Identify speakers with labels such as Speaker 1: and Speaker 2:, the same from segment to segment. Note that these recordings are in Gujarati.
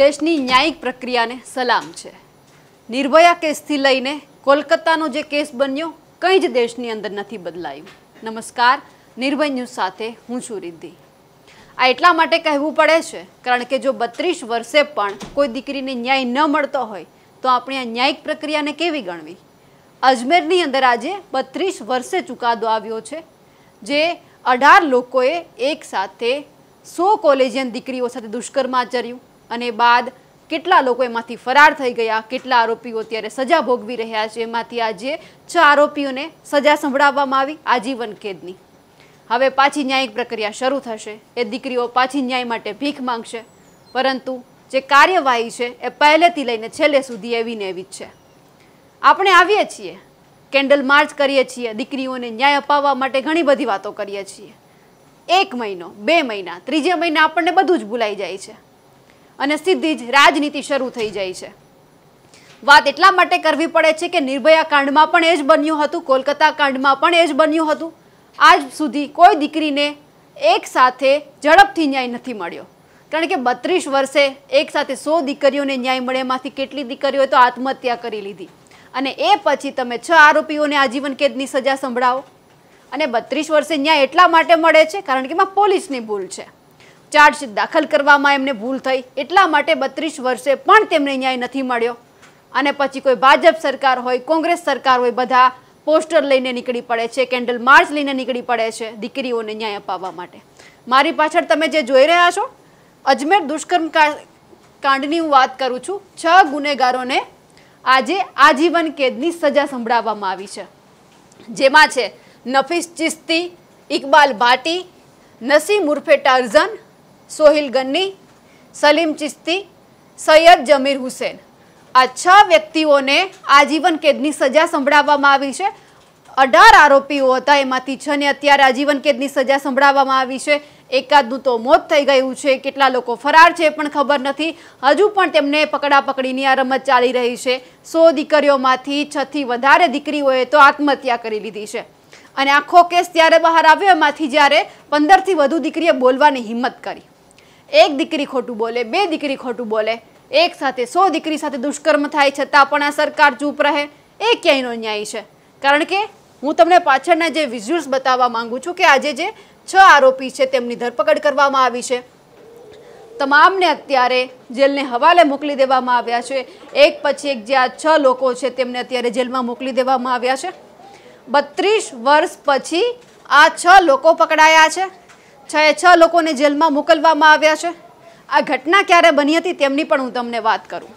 Speaker 1: દેશની ન્યાયિક પ્રક્રિયાને સલામ છે। નિર્ભયા કેસથી લઈને કોલકાતાનો જે કેસ બન્યો કંઈ જ દેશની અંદર નથી બદલાયું। નમસ્કાર, નિર્ભય ન્યૂઝ સાથે હું છું રિદ્ધિ। આ એટલા માટે કહેવું પડે છે કારણ કે જો 32 વર્ષે પણ કોઈ દીકરીને ન્યાય ન મળતો હોય તો આપણે આ ન્યાયિક પ્રક્રિયાને કેવી ગણવી। અજમેરની અંદર આજે 32 વર્ષે ચુકાદો આવ્યો છે જે 18 લોકોએ એક સાથે 100 કોલેજિયન દીકરીઓ સાથે દુષ્કર્મ આચર્યું અને બાદ કેટલા લોકો એમાંથી ફરાર થઈ ગયા, કેટલા આરોપીઓ અત્યારે સજા ભોગવી રહ્યા છે। એમાંથી આજે 6 આરોપીઓને સજા સંભળાવવામાં આવી આજીવન કેદની। હવે પાછી ન્યાયિક પ્રક્રિયા શરૂ થશે। એ દીકરીઓ પાછી ન્યાય માટે ભીખ માંગશે, પરંતુ જે કાર્યવાહી છે એ પહેલેથી લઈને છેલ્લે સુધી એવી ને એવી જ છે। આપણે આવીએ છીએ, કેન્ડલ માર્ચ કરીએ છીએ, દીકરીઓને ન્યાય અપાવવા માટે ઘણી બધી વાતો કરીએ છીએ। 1 મહિનો, 2 મહિના, ત્રીજે મહિને આપણને બધું જ ભૂલાઈ જાય છે અને સીધી જ રાજનીતિ શરૂ થઈ જાય છે। વાત એટલા માટે કરવી પડે છે કે નિર્ભયા કાંડમાં પણ એ જ બન્યું હતું, કોલકાતા કાંડમાં પણ એ જ બન્યું હતું। આજ સુધી કોઈ દીકરીને એક સાથે ઝડપથી ન્યાય નથી મળ્યો, કારણ કે 32 વર્ષે એક સાથે 100 દીકરીઓને ન્યાય મળે, એમાંથી કેટલી દીકરીઓએ તો આત્મહત્યા કરી લીધી અને એ પછી તમે 6 આરોપીઓને આજીવન કેદની સજા સંભળાવો। અને 32 વર્ષે ન્યાય એટલા માટે મળે છે કારણ કે એમાં પોલીસની ભૂલ છે, ચાર્જશીટ દાખલ કરવામાં એમને ભૂલ થઈ, એટલા માટે 32 વર્ષે પણ તેમને ન્યાય નથી મળ્યો। અને પછી કોઈ ભાજપ સરકાર હોય, કોંગ્રેસ સરકાર હોય, બધા પોસ્ટર લઈને નીકળી પડે છે, કેન્ડલ માર્ચ લઈને નીકળી પડે છે દીકરીઓને ન્યાય અપાવવા માટે। મારી પાછળ તમે જે જોઈ રહ્યા છો, અજમેર દુષ્કર્મ કાંડની હું વાત કરું છું। 6 ગુનેગારોને આજે આજીવન કેદની સજા સંભળાવવામાં આવી છે, જેમાં છે નફીસ ચિશ્તી, ઇકબાલ ભાટી, નસીમ ઉર્ફે ટાર્ઝન, સોહિલ ગન્ની, સલીમ ચિશ્તી, સૈયદ જમીર હુસૈન। આ 6 વ્યક્તિઓને આજીવન કેદની સજા સંભળાવવામાં આવી છે। 18 આરોપીઓ હતા, એમાંથી 6 ને અત્યારે આજીવન કેદની સજા સંભળાવવામાં આવી છે। એકાદનું તો મોત થઈ ગયું છે, કેટલા લોકો ફરાર છે પણ ખબર નથી, હજુ પણ તેમને પકડાપકડીની આ રમત ચાલી રહી છે। 100 દીકરીઓમાંથી 6 થી વધારે દીકરીઓએ તો આત્મહત્યા કરી લીધી છે અને આખો કેસ ત્યારે બહાર આવ્યો એમાંથી જ્યારે 15 થી વધુ દીકરીએ બોલવાની હિંમત કરી। એક દીકરી ખોટું બોલે, 2 દીકરી ખોટું બોલે, એક સાથે 100 દીકરી સાથે દુષ્કર્મ થાય છતાં પણ આ સરકાર ચૂપ રહે, એ ક્યાંયનો ન્યાય છે? કારણ કે હું તમને પાછળના જે વિઝ્યુઅલ્સ બતાવવા માંગુ છું કે આજે જે 6 આરોપી છે તેમની ધરપકડ કરવામાં આવી છે, તમામને અત્યારે જેલને હવાલે મોકલી દેવામાં આવ્યા છે। એક પછી એક જે આ 6 લોકો છે તેમને અત્યારે જેલમાં મોકલી દેવામાં આવ્યા છે। 32 વર્ષ પછી આ 6 લોકો પકડાયા છે, 6 લોકોને જેલમાં મોકલવામાં આવ્યા છે। આ ઘટના ક્યારે બની હતી તેમની પણ હું તમને વાત કરું।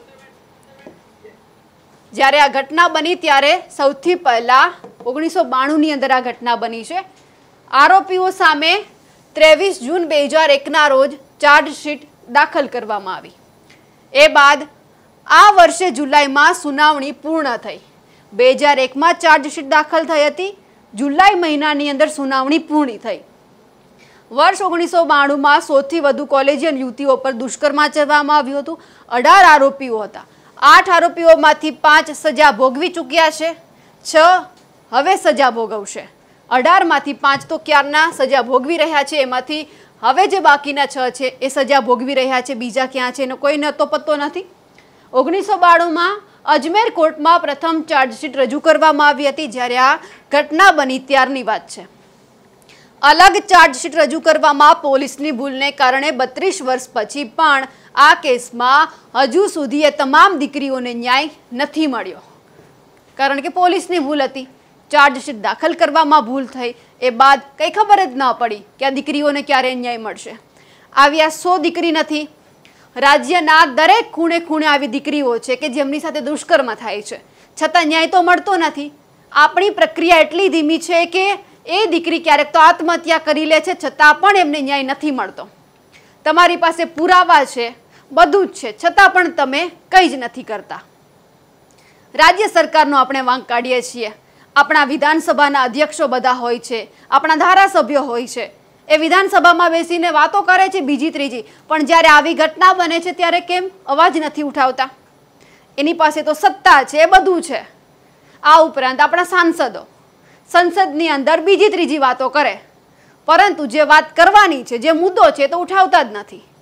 Speaker 1: જ્યારે આ ઘટના બની ત્યારે સૌથી પહેલા 1992ની અંદર આ ઘટના બની છે। આરોપીઓ સામે 23 જૂન 2001ના રોજ ચાર્જશીટ દાખલ કરવામાં આવી। એ બાદ આ વર્ષે જુલાઈમાં સુનાવણી પૂર્ણ થઈ। 2001માં ચાર્જશીટ દાખલ થઈ હતી, જુલાઈ મહિનાની અંદર સુનાવણી પૂર્ણ થઈ। વર્ષ 1992માં 100થી વધુ કોલેજિયન યુવતીઓ પર દુષ્કર્મ આચરવામાં આવ્યું હતું। 18 આરોપીઓ હતા, 8 આરોપીઓમાંથી 5 સજા ભોગવી ચૂક્યા છે, 6 હવે સજા ભોગવશે। 18માંથી 5 તો ક્યારના સજા ભોગવી રહ્યા છે, એમાંથી હવે જે બાકીના 6 છે એ સજા ભોગવી રહ્યા છે, બીજા ક્યાં છે એનો કોઈને તો પત્તો નથી। 1992માં અજમેર કોર્ટમાં પ્રથમ ચાર્જશીટ રજૂ કરવામાં આવી હતી, જ્યારે આ ઘટના બની ત્યારની વાત છે। અલગ ચાર્જશીટ રજૂ કરવામાં પોલીસની ભૂલને કારણે 32 વર્ષ પછી પણ આ કેસમાં હજુ સુધી એ તમામ દીકરીઓને ન્યાય નથી મળ્યો, કારણ કે પોલીસની ભૂલ હતી, ચાર્જશીટ દાખલ કરવામાં ભૂલ થઈ, એ બાદ કંઈ ખબર જ ન પડી કે આ દીકરીઓને ક્યારે ન્યાય મળશે। આવી આ 100 દીકરી નથી, રાજ્યના દરેક ખૂણે ખૂણે આવી દીકરીઓ છે કે જેમની સાથે દુષ્કર્મ થાય છે, છતાં ન્યાય તો મળતો નથી। આપણી પ્રક્રિયા એટલી ધીમી છે કે એ દીકરી ક્યારેક તો આત્મહત્યા કરી લે છે, છતાં પણ એમને ન્યાય નથી મળતો। તમારી પાસે પુરાવા છે, બધું જ છે, છતાં પણ તમે કંઈ જ નથી કરતા। રાજ્ય સરકારનો આપણે વાંક કાઢીએ છીએ, આપણા વિધાનસભાના અધ્યક્ષો બધા હોય છે, આપણા ધારાસભ્યો હોય છે, એ વિધાનસભામાં બેસીને વાતો કરે છે બીજી ત્રીજી, પણ જ્યારે આવી ઘટના બને છે ત્યારે કેમ અવાજ નથી ઉઠાવતા? એની પાસે તો સત્તા છે, એ બધું છે। આ ઉપરાંત આપણા સાંસદો સંસદની અંદર બીજી ત્રીજી વાતો કરે, પરંતુ જે વાત કરવાની છે, જે મુદ્દો છે તો ઉઠાવતા જ નથી।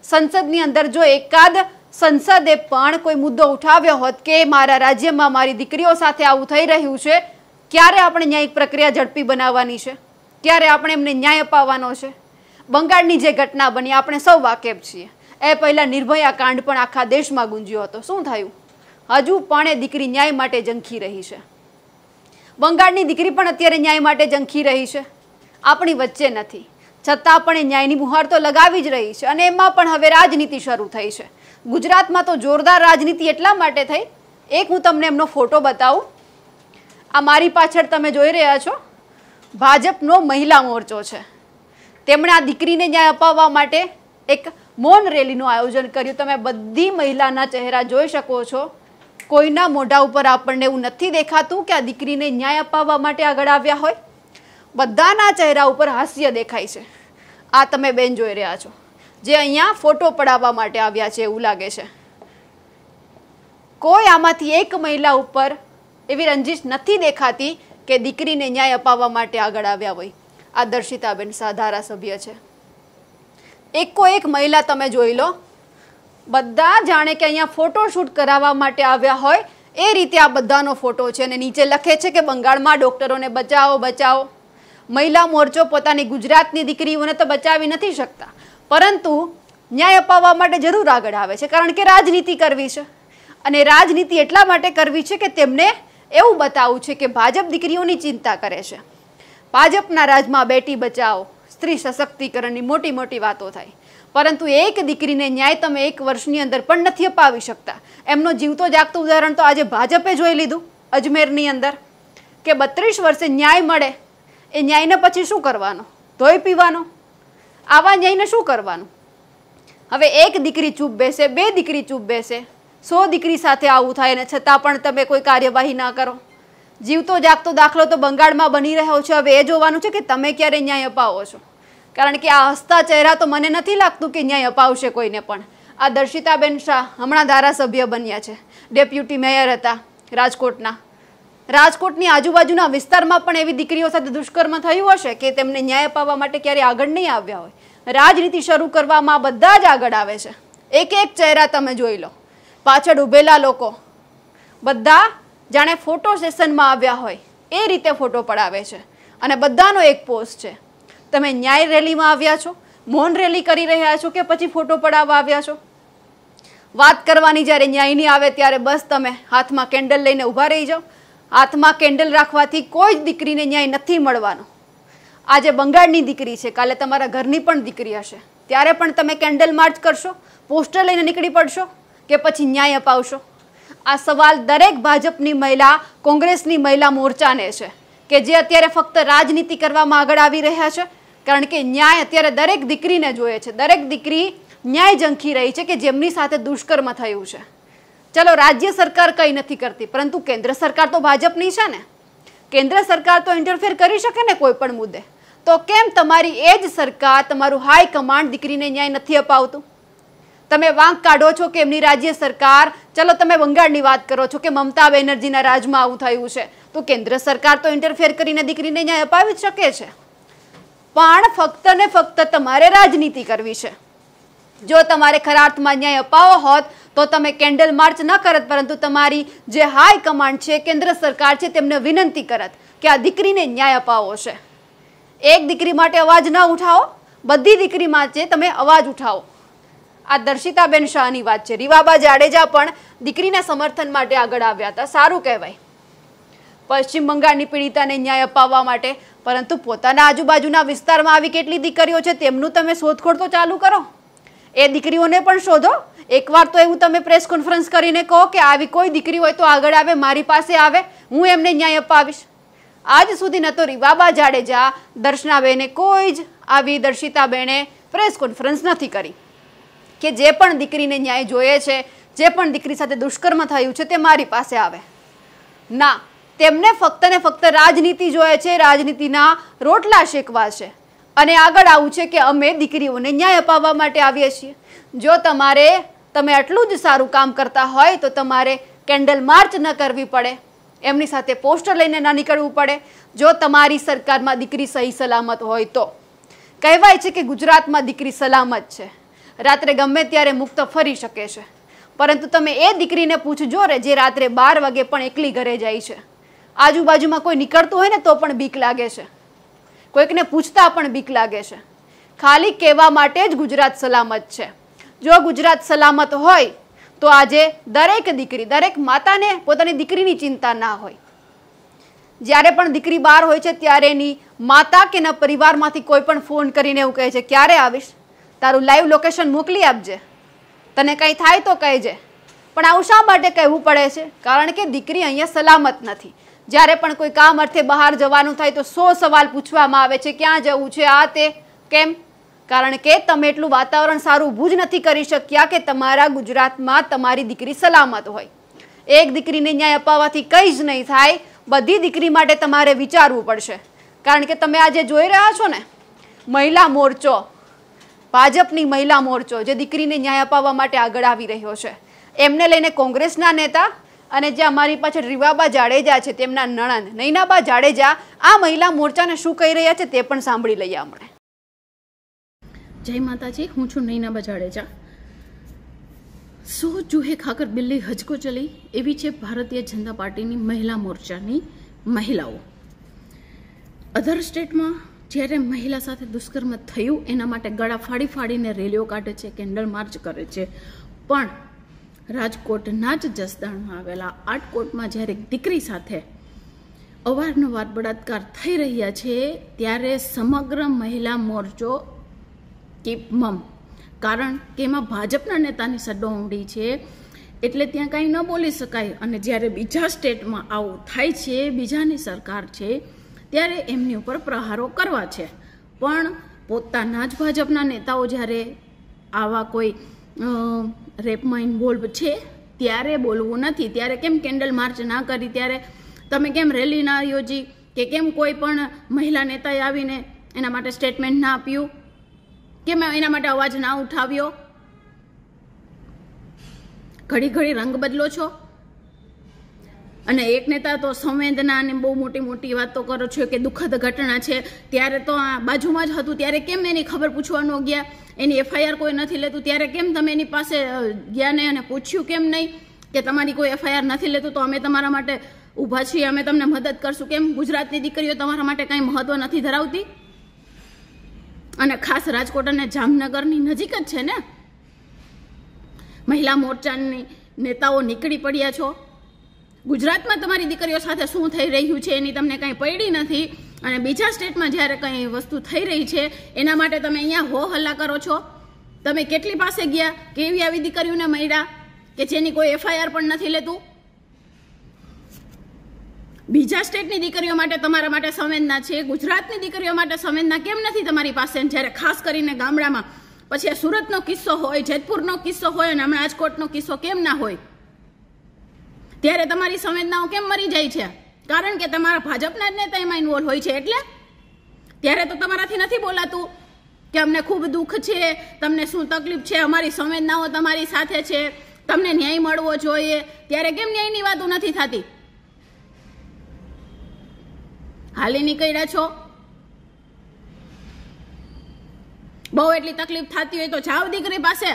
Speaker 1: સંસદની અંદર જો એકાદ સંસદે પણ કોઈ મુદ્દો ઉઠાવ્યો હોત કે મારા રાજ્યમાં મારી દીકરીઓ સાથે આવું થઈ રહ્યું છે, ક્યારે આપણે ન્યાયિક પ્રક્રિયા ઝડપી બનાવવાની છે, ક્યારે આપણે એમને ન્યાય અપાવવાનો છે? બંગાળની જે ઘટના બની આપણે સૌ વાકેફ છીએ. એ પહેલાં નિર્ભયા કાંડ પણ આખા દેશમાં ગુંજ્યો હતો. શું થયું? હજુ પણ એ દીકરી ન્યાય માટે ઝંખી રહી છે. બંગાળની દીકરી પણ અત્યારે ન્યાય માટે ઝંખી રહી છે, આપણી વચ્ચે નથી, છતાં પણ એ ન્યાયની બુહાર તો લગાવી જ રહી છે. અને એમાં પણ હવે રાજનીતિ શરૂ થઈ છે. ગુજરાતમાં તો જોરદાર રાજનીતિ એટલા માટે થઈ, એક હું તમને એમનો ફોટો બતાવું. આ મારી પાછળ તમે જોઈ રહ્યા છો, ભાજપનો મહિલા મોરચો છે. તેમણે આ દીકરીને ન્યાય અપાવવા માટે એક મૌન રેલીનું આયોજન કર્યું. તમે બધી મહિલાના ચહેરા જોઈ શકો છો. કોઈના મોઢા ઉપર આપણને એવું નથી દેખાતું કે આ દીકરીને ન્યાય અપાવવા માટે આગળ આવ્યા હોય. બધાના ચહેરા ઉપર હાસ્ય દેખાય છે. આ તમે બેન જોઈ રહ્યા છો, જે અહીંયા ફોટો પડાવવા માટે આવ્યા છે એવું લાગે છે. કોઈ આમાંથી એક મહિલા ઉપર એવી રંજીશ નથી દેખાતી કે દીકરીને ન્યાય અપાવવા માટે આગળ આવ્યા હોય. આ દર્શિતાબેન શાહ ધારાસભ્ય છે. એકો એક મહિલા તમે જોઈ લો, બધા જાણે કે અહીંયા ફોટોશૂટ કરાવવા માટે આવ્યા હોય એ રીતે આ બધાનો ફોટો છે. અને નીચે લખે છે કે બંગાળમાં ડોક્ટરોને બચાવો બચાવો. મહિલા મોરચો પોતાની ગુજરાતની દીકરીઓને તો બચાવી નથી શકતા, પરંતુ ન્યાય અપાવવા માટે જરૂર આગળ આવે છે, કારણ કે રાજનીતિ કરવી છે. અને રાજનીતિ એટલા માટે કરવી છે કે તેમને એવું બતાવવું છે કે ભાજપ દીકરીઓની ચિંતા કરે છે. ભાજપના રાજમાં બેટી બચાવો, સ્ત્રી સશક્તિકરણની મોટી મોટી વાતો થાય, પરંતુ એક દીકરીને ન્યાય તમે 1 વર્ષની અંદર પણ નથી અપાવી શકતા. એમનો જીવતો જાગતું ઉદાહરણ તો આજે ભાજપે જોઈ લીધું અજમેરની અંદર, કે 32 વર્ષે ન્યાય મળે, એ ન્યાયને પછી શું કરવાનો? ધોઈ પીવાનો? આવા ન્યાયને શું કરવાનું? હવે એક દીકરી ચૂપ બેસે, 2 દીકરી ચૂપ બેસે, 100 દીકરી સાથે આવું થાય અને છતાં પણ તમે કોઈ કાર્યવાહી ના કરો. જીવતો જાગતો દાખલો તો બંગાળમાં બની રહ્યો છે. હવે એ જોવાનું છે કે તમે ક્યારે ન્યાય અપાવો છો, કારણ કે આ હસતા ચહેરા તો મને નથી લાગતું કે ન્યાય અપાવશે કોઈને પણ. આ દર્શિતાબેન શાહ હમણાં ધારાસભ્ય બન્યા છે, ડેપ્યુટી મેયર હતા રાજકોટના. રાજકોટની આજુબાજુના વિસ્તારમાં પણ એવી દીકરીઓ સાથે દુષ્કર્મ થયું હશે કે તેમને ન્યાય અપાવવા માટે ક્યારે આગળ નહીં આવ્યા હોય. રાજનીતિ શરૂ કરવામાં બધા જ આગળ આવે છે. એક એક ચહેરા તમે જોઈ લો, પાછળ ઉભેલા લોકો બધા જાણે ફોટો સેશનમાં આવ્યા હોય એ રીતે ફોટો પડાવે છે. અને બધાનો એક પોસ્ટ છે, તમે ન્યાય રેલીમાં આવ્યા છો, મૌન રેલી કરી રહ્યા છો, કે પછી ફોટો પડાવવા આવ્યા છો? વાત કરવાની જ્યારે ન્યાયની આવે ત્યારે બસ તમે હાથમાં કેન્ડલ લઈને ઊભા રહી જાઓ. હાથમાં કેન્ડલ રાખવાથી કોઈ જ દીકરીને ન્યાય નથી મળવાનો. આજે બંગાળની દીકરી છે, કાલે તમારા ઘરની પણ દીકરી હશે, ત્યારે પણ તમે કેન્ડલ માર્ચ કરશો, પોસ્ટર લઈને નીકળી પડશો, કે પછી ન્યાય અપાવશો? આ સવાલ દરેક ભાજપની મહિલા, કોંગ્રેસની મહિલા મોરચાને છે, કે જે અત્યારે ફક્ત રાજનીતિ કરવામાં આગળ આવી રહ્યા છે, કારણ કે ન્યાય અત્યારે દરેક દીકરીને જોઈએ છે. દરેક દીકરી ન્યાય ઝંખી રહી છે કે જેમની સાથે દુષ્કર્મ થયું છે. ચલો રાજ્ય સરકાર કંઈ નથી કરતી, પરંતુ કેન્દ્ર સરકાર તો ભાજપની છે ને. કેન્દ્ર સરકાર તો ઇન્ટરફેર કરી શકે ને કોઈ પણ મુદ્દે. તો કેમ તમારી એ જ સરકાર, તમારું હાઈ કમાન્ડ દીકરીને ન્યાય નથી અપાવતું? તમે વાંક કાઢો છો કે એમની રાજ્ય સરકાર, ચલો તમે બંગાળની વાત કરો છો કે મમતા બેનર્જીના રાજમાં આવું થયું છે, તો કેન્દ્ર સરકાર તો ઇન્ટરફેર કરીને દીકરીને ન્યાય અપાવી જ શકે છે. પણ ફક્ત ને ફક્ત તમારે રાજનીતિ કરવી છે. જો તમારે ખરા અર્થમાં ન્યાય અપાવવો હોત તો તમે કેન્ડલ માર્ચ ન કરત, પરંતુ તમારી જે હાઈ કમાન્ડ છે, કેન્દ્ર સરકાર છે, તેમને વિનંતી કરત કે આ દીકરીને ન્યાય અપાવવો છે. એક દીકરી માટે અવાજ ન ઉઠાવો, બધી દીકરી માટે તમે અવાજ ઉઠાવો. આ દર્શિતાબેન શાહની વાત છે. રીવાબા જાડેજા પણ દીકરીના સમર્થન માટે આગળ આવ્યા હતા, સારું કહેવાય, પશ્ચિમ બંગાળની પીડિતાને ન્યાય અપાવવા માટે. પરંતુ પોતાના આજુબાજુના વિસ્તારમાં આવી કેટલી દીકરીઓ છે તેમનું તમે શોધખોળ તો ચાલુ કરો. એ દીકરીઓને પણ શોધો. એકવાર તો એવું તમે પ્રેસ કોન્ફરન્સ કરીને કહો કે આવી કોઈ દીકરી હોય તો આગળ આવે, મારી પાસે આવે, હું એમને ન્યાય અપાવીશ. આજ સુધી ન તો રીવાબા જાડેજા, દર્શનાબેને કોઈ જ આવી દર્શિતાબેને પ્રેસ કોન્ફરન્સ નથી કરી કે જે પણ દીકરીને ન્યાય જોઈએ છે, જે પણ દીકરી સાથે દુષ્કર્મ થયું છે તે મારી પાસે આવે. ના, તેમને ફક્ત ને ફક્ત રાજનીતિ જોઈએ છે, રાજનીતિના રોટલા શેકવા છે અને આગળ આવું છે કે અમે દીકરીઓને ન્યાય અપાવવા માટે આવીએ છીએ. જો તમે આટલું જ સારું કામ કરતા હોય તો તમારે કેન્ડલ માર્ચ ન કરવી પડે, એમની સાથે પોસ્ટર લઈને ન નીકળવું પડે. જો તમારી સરકારમાં દીકરી સહી સલામત હોય તો. કહેવાય છે કે ગુજરાતમાં દીકરી સલામત છે, રાત્રે ગમે ત્યારે મુક્ત ફરી શકે છે, પરંતુ તમે એ દીકરીને પૂછજો રે જે રાત્રે 12 વાગે પણ એકલી ઘરે જાય છે. આજુબાજુમાં કોઈ નીકળતું હોય ને તો પણ બીક લાગે છે, કોઈકને પૂછતા પણ બીક લાગે છે. ખાલી કહેવા માટે જ ગુજરાત સલામત છે. જો ગુજરાત સલામત હોય તો આજે દરેક દીકરી, દરેક માતાને પોતાની દીકરીની ચિંતા ના હોય. જ્યારે પણ દીકરી બહાર હોય છે ત્યારે એની માતા કે એના પરિવારમાંથી કોઈ પણ ફોન કરીને એવું કહે છે, ક્યારે આવીશ, તારું લાઈવ લોકેશન મોકલી આપજે, તને કંઈ થાય તો કહેજે. પણ આવું શા માટે કહેવું પડે છે? કારણ કે દીકરી અહીંયા સલામત નથી. જ્યારે પણ કોઈ કામ અર્થે બહાર જવાનું થાય તો 100 સવાલ પૂછવામાં આવે છે, ક્યાં જવું છે, આ તે. કેમ? કારણ કે તમે એટલું વાતાવરણ સારું ઊભું જ નથી કરી શક્યા કે તમારા ગુજરાતમાં તમારી દીકરી સલામત હોય. એક દીકરીને ન્યાય અપાવવાથી કંઈ જ નહીં થાય. બધી દીકરી માટે તમારે વિચારવું પડશે. કારણ કે તમે આજે જોઈ રહ્યા છો ને, મહિલા મોરચો, ભાજપની મહિલા મોરચો જે દીકરીને ન્યાય અપાવવા માટે આગળ આવી રહ્યો છે, એમને લઈને કોંગ્રેસના નેતા અને જે અમારી પાછળ રીવાબા જાડેજા છે તેમના નણંદ નૈનાબા જાડેજા આ મહિલા મોરચાને શું કહી રહ્યા છે તે પણ સાંભળી લઈએ આપણે.
Speaker 2: જય માતાજી, હું છું નૈનાબા જાડેજા. સો જુહે ખાકર બિલ્લી હજકો ચલી એવી છે ભારતીય જનતા પાર્ટીની મહિલા મોરચાની મહિલાઓ. અધર સ્ટેટમાં જ્યારે મહિલા સાથે દુષ્કર્મ થયું એના માટે ગળા ફાડી ફાડીને રેલીઓ કાઢે છે, કેન્ડલ માર્ચ કરે છે. પણ રાજકોટના જ જસદણમાં આવેલા આટકોટમાં જ્યારે દીકરી સાથે અવારનવાર બળાત્કાર થઈ રહ્યા છે ત્યારે સમગ્ર મહિલા મોરચો કીપ મમ, કારણ કે એમાં ભાજપના નેતાની સંડોવણી છે એટલે ત્યાં કાંઈ ન બોલી શકાય. અને જ્યારે બીજા સ્ટેટમાં આવું થાય છે, બીજાની સરકાર છે, ત્યારે એમની ઉપર પ્રહારો કરવા છે. પણ પોતાના જ ભાજપના નેતાઓ જ્યારે આવા કોઈ રેપમાં ઇન્વોલ્વ છે ત્યારે બોલવું નથી. ત્યારે કેમ કેન્ડલ માર્ચ ના કરી, ત્યારે તમે કેમ રેલી ના યોજી, કે કેમ કોઈ પણ મહિલા નેતાએ આવીને એના માટે સ્ટેટમેન્ટ ના આપ્યું, કેમ એના માટે અવાજ ના ઉઠાવ્યો? ઘડી ઘડી રંગ બદલો છો. અને એક નેતા તો સંવેદના અને બહુ મોટી મોટી વાતો કરો છો કે દુઃખદ ઘટના છે, ત્યારે તો આ બાજુમાં જ હતું, ત્યારે કેમ એની ખબર પૂછવા ન ગયા? એની FIR કોઈ નથી લેતું ત્યારે કેમ તમે એની પાસે ગયા ને અને પૂછ્યું કેમ નહીં કે તમારી કોઈ FIR નથી લેતું તો અમે તમારા માટે ઊભા છીએ, અમે તમને મદદ કરશું? કેમ ગુજરાતની દીકરીઓ તમારા માટે કંઈ મહત્વ નથી ધરાવતી? અને ખાસ રાજકોટ અને જામનગરની નજીક જ છે ને. મહિલા મોરચાની નેતાઓ નીકળી પડ્યા છો. ગુજરાતમાં તમારી દીકરીઓ સાથે શું થઈ રહ્યું છે એની તમને કંઈ પડી નથી, અને બીજા સ્ટેટમાં જ્યારે કંઈ વસ્તુ થઈ રહી છે એના માટે તમે અહીંયા હો હલ્લા કરો છો. તમે કેટલી પાસે ગયા? કેવી આવી દીકરીઓને મળ્યા કે જેની કોઈ FIR પણ નથી લેતું? બીજા સ્ટેટની દીકરીઓ માટે તમારા માટે સંવેદના છે, ગુજરાતની દીકરીઓ માટે સંવેદના કેમ નથી તમારી પાસે? જ્યારે ખાસ કરીને ગામડામાં, પછી સુરતનો કિસ્સો હોય, જેતપુરનો કિસ્સો હોય અને હમણાં રાજકોટનો કિસ્સો કેમ ના હોય? ત્યારે તમારી સંવેદનાઓ કેમ મરી જાય છે? કારણ કે તમારા ભાજપના જ નેતા એમાં ઇન્વોલ્વ હોય છે. એટલે ત્યારે તો તમારાથી નથી બોલાતું કે અમને ખૂબ દુઃખ છે, તમને શું તકલીફ છે, અમારી સંવેદનાઓ તમારી સાથે છે, તમને ન્યાય મળવો જોઈએ. ત્યારે કેમ ન્યાયની વાતો નથી થતી? હાલી નીકળ્યા છો. બહુ એટલી તકલીફ થતી હોય તો જાઓ દીકરી પાસે,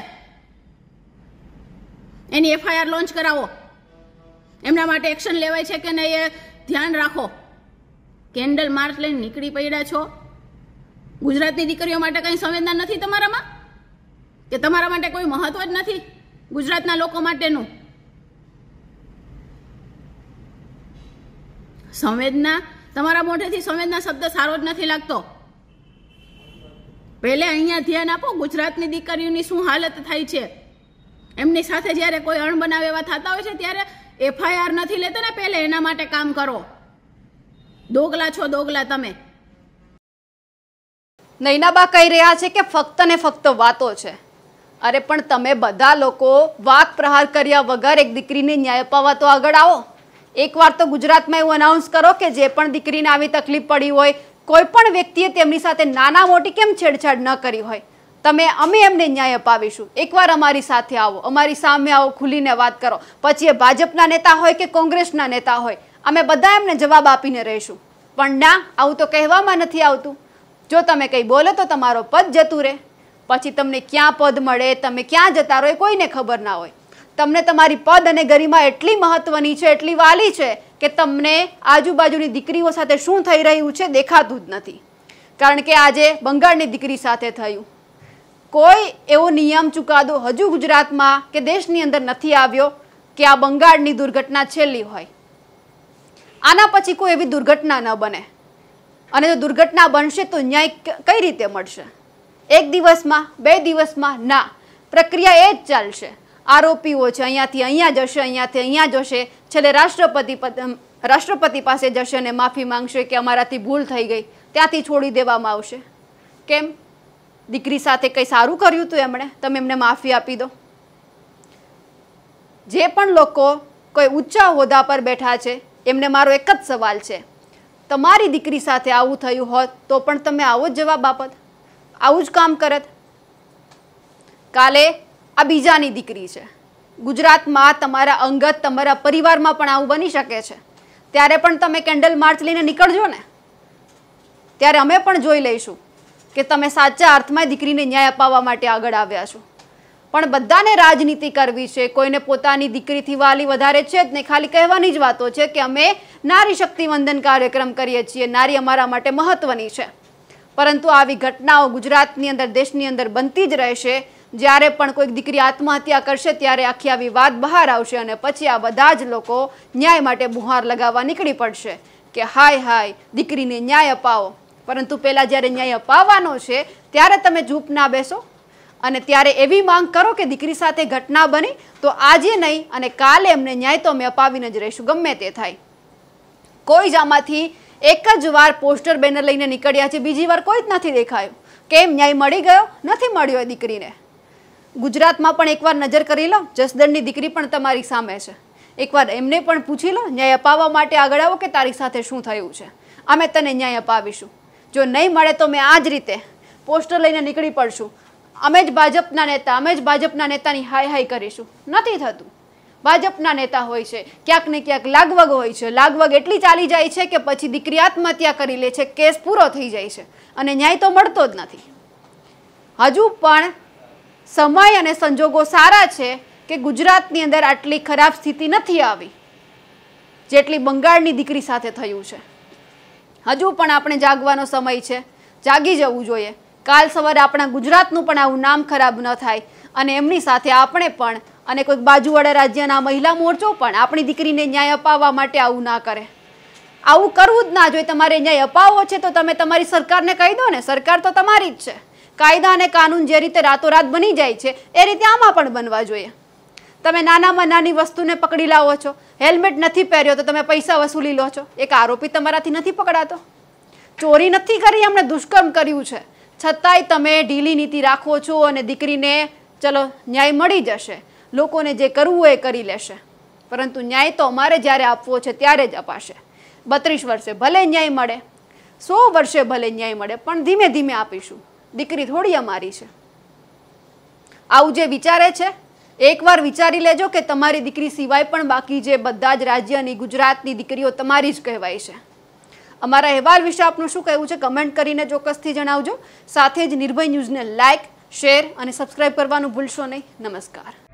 Speaker 2: એની FIR લોન્ચ કરાવો, એમના માટે એક્શન લેવાય છે કે નહીં એ ધ્યાન રાખો. કેન્ડલ માર્ચ લઈને નીકળી પડ્યા છો. ગુજરાતની દીકરીઓ માટે કંઈ સંવેદના નથી તમારામાં? કે તમારા માટે કોઈ મહત્વ જ નથી ગુજરાતના લોકો માટેનું? સંવેદના, તમારા મોઢેથી સંવેદના શબ્દ સારો જ નથી લાગતો. પહેલે અહીંયા ધ્યાન આપો, ગુજરાતની દીકરીઓની શું હાલત થાય છે. એમની સાથે જ્યારે કોઈ અણબનાવ એવા થતા હોય છે ત્યારે FIR નથી લેતા ને, પહેલે એના માટે કામ કરો. દોગલા છો, દોગલા તમે.
Speaker 1: નૈનાબા કહી રહ્યા છે કે ફક્ત ને ફક્ત વાતો છે. અરે પણ તમે બધા લોકો વાક પ્રહાર કર્યા વગર એક દીકરીને ન્યાય અપાવવા તો આગળ આવો. એકવાર તો ગુજરાતમાં એવું અનાઉન્સ કરો કે જે પણ દીકરીને આવી તકલીફ પડી હોય, કોઈ પણ વ્યક્તિએ તેમની સાથે નાના મોટી કેમ છેડછાડ ન કરી હોય, અમે એમને ન્યાય અપાવીશું. એકવાર અમારી સાથે આવો, અમારી સામે આવો, ખુલીને વાત કરો. પછી એ ભાજપના નેતા હોય કે કોંગ્રેસના નેતા હોય, અમે બધા એમને જવાબ આપીને રહીશું. પણ ના, આવું તો કહેવામાં નથી આવતું. જો તમે કંઈ બોલો તો તમારો પદ જતું રહે. પછી તમને ક્યાં પદ મળે, તમે ક્યાં જતા રહો, એ કોઈને ખબર ના હોય. તમને તમારી પદ અને ગરિમા એટલી મહત્વની છે, એટલી વાલી છે કે તમને આજુબાજુની દીકરીઓ સાથે શું થઈ રહ્યું છે દેખાતું જ નથી. કારણ કે આજે બંગાળની દીકરી સાથે થયું. કોઈ એવો નિયમ ચુકાદો હજુ ગુજરાતમાં કે દેશની અંદર નથી આવ્યો કે આ બંગાળની દુર્ઘટના છેલ્લી હોય. આના પછી કોઈ એવી દુર્ઘટના ન બને. અને જો દુર્ઘટના બનશે તો ન્યાય કઈ રીતે મળશે? એક દિવસમાં, 2 દિવસમાં ના. પ્રક્રિયા એ જ ચાલશે. આરોપીઓ છે અહીંયાથી અહીંયા જશે, અહીંયાથી અહીંયા જશે, છેલ્લે રાષ્ટ્રપતિ પાસે જશે અને માફી માંગશે કે અમારાથી ભૂલ થઈ ગઈ, ત્યાંથી છોડી દેવામાં આવશે. કેમ? દીકરી સાથે કંઈ સારું કર્યું હતું એમણે, તમે એમને માફી આપી દો. જે પણ લોકો કોઈ ઊંચા હોદ્દા પર બેઠા છે એમને મારો એક જ સવાલ છે, તમારી દીકરી સાથે આવું થયું હોત તો પણ તમે આવો જ જવાબ આપત, આવું જ કામ કરત? કાલે આ બીજાની દીકરી છે. ગુજરાતમાં તમારા અંગત, તમારા પરિવારમાં પણ આવું બની શકે છે. ત્યારે પણ તમે કેન્ડલ માર્ચ લઈને નીકળજો ને. ત્યારે અમે પણ જોઈ લઈશું કે તમે સાચા અર્થમાં દીકરીને ન્યાય અપાવવા માટે આગળ આવ્યા છો. પણ બધાને રાજનીતિ કરવી છે, કોઈને પોતાની દીકરીથી વાલી વધારે છે જ નહીં. ખાલી કહેવાની જ વાતો છે કે અમે નારી શક્તિ વંદન કાર્યક્રમ કરીએ છીએ, નારી અમારા માટે મહત્વની છે. પરંતુ આવી ઘટનાઓ ગુજરાતની અંદર, દેશની અંદર બનતી જ રહેશે. જ્યારે પણ કોઈક દીકરી આત્મહત્યા કરશે ત્યારે આખી આવી વાત બહાર આવશે અને પછી આ બધા જ લોકો ન્યાય માટે બુહાર લગાવવા નીકળી પડશે કે હાય હાય દીકરીને ન્યાય અપાવો. પરંતુ પહેલાં જ્યારે ન્યાય અપાવવાનો છે ત્યારે તમે ચૂપ ના બેસો અને ત્યારે એવી માંગ કરો કે દીકરી સાથે ઘટના બની તો આજે નહીં અને કાલે એમને ન્યાય તો અમે અપાવીને જ રહીશું, ગમે તે થાય. કોઈ જ આમાંથી એક જ વાર પોસ્ટર બેનર લઈને નીકળ્યા છે, બીજી વાર કોઈ જ નથી દેખાયું. કેમ? ન્યાય મળી ગયો નથી મળ્યો એ દીકરીને? ગુજરાતમાં પણ એકવાર નજર કરી લો, જસદણની દીકરી પણ તમારી સામે છે. એકવાર એમને પણ પૂછી લો, ન્યાય અપાવવા માટે આગળ આવો કે તારી સાથે શું થયું છે, અમે તને ન્યાય અપાવીશું. જો નહીં મળે તો મેં આ જ રીતે પોસ્ટર લઈને નીકળી પડશું, અમે જ ભાજપના નેતા, અમે જ ભાજપના નેતાની હાય હાય કરીશું. નથી થતું. ભાજપના નેતા હોય છે, ક્યાંક ને ક્યાંક લાગવગ હોય છે. લાગવગ એટલી ચાલી જાય છે કે પછી દીકરી આત્મહત્યા કરી લે છે, કેસ પૂરો થઈ જાય છે અને ન્યાય તો મળતો જ નથી. હજુ પણ સમય અને સંજોગો સારા છે કે ગુજરાતની અંદર આટલી ખરાબ સ્થિતિ નથી આવી જેટલી બંગાળની દીકરી સાથે થયું છે. હજુ પણ આપણે જાગવાનો સમય છે, જાગી જવું જોઈએ. કાલ સવારે આપણા ગુજરાતનું પણ આવું નામ ખરાબ ન થાય અને એમની સાથે આપણે પણ અને કોઈક બાજુવાળા રાજ્યના મહિલા મોરચો પણ આપણી દીકરીને ન્યાય અપાવવા માટે આવું ના કરે. આવું કરવું જ ના જોઈએ. તમારે ન્યાય અપાવવો છે તો તમે તમારી સરકારને કહી દો ને, સરકાર તો તમારી જ છે. કાયદા અને કાનૂન જે રીતે રાતોરાત બની જાય છે એ રીતે આમાં પણ બનવા જોઈએ. તમે નાનામાં નાની વસ્તુને પકડી લાવો છો, હેલ્મેટ નથી પહેર્યો તો તમે પૈસા વસૂલી લો છો. એક આરોપી તમારાથી નથી પકડાતો. ચોરી નથી કરી, એમણે દુષ્કર્મ કર્યું છે, છતાંય તમે ઢીલી નીતિ રાખો છો અને દીકરીને ચલો ન્યાય મળી જશે, લોકોને જે કરવું હોય એ કરી લેશે. પરંતુ ન્યાય તો અમારે જ્યારે આપવો છે ત્યારે જ અપાશે. 32 વર્ષે ભલે ન્યાય મળે, 100 વર્ષે ભલે ન્યાય મળે, પણ ધીમે ધીમે આપીશું. દીકરી થોડી અમારી છે. આવું જે વિચારે છે એકવાર વિચારી લેજો કે તમારી દીકરી સિવાય પણ બાકી જે બધા જ રાજ્યની, ગુજરાતની દીકરીઓ તમારી જ કહેવાય છે. અમારા અહેવાલ વિશે આપનું શું કહેવું છે કમેન્ટ કરીને ચોક્કસથી જણાવજો. સાથે જ નિર્ભય ન્યૂઝને લાઇક, શેર અને સબસ્ક્રાઇબ કરવાનું ભૂલશો નહીં. નમસ્કાર.